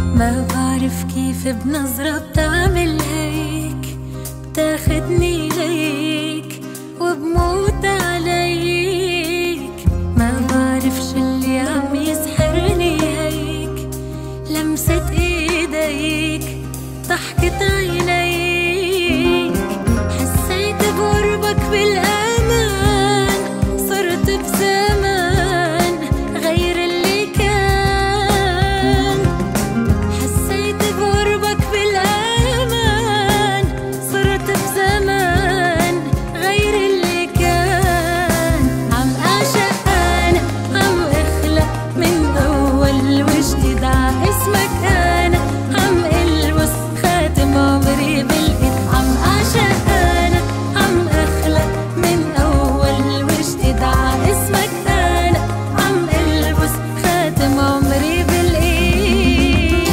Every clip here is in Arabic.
ما بعرف كيف بنظرة بتعمل هيك، بتاخدني ليك وبموت عليك. ما بعرف شو اللي عم يسحرني هيك، لمسة ايديك، ضحكة عينيك. حسيت بقربك بالامان، صرت بزمان غير اللي كان. حسيت بقربك بالامان، صرت بزمان غير اللي كان. عم اعشق انا، عم اخلق من اول وجديد ع اسمك انا. عم البس خاتم عمري بالايد. عم اعشق انا، عم اخلق من اول وجديد ع اسمك انا. عم البس خاتم عمري بالايد.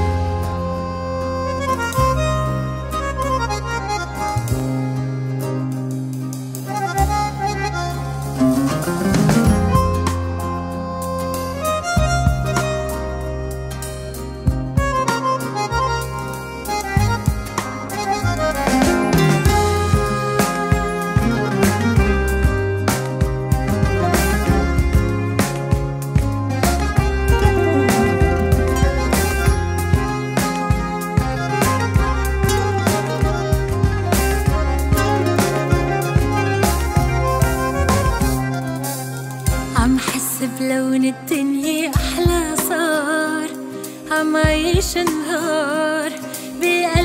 عم حس بلون الدنيا أحلى صار، عم عيش نهار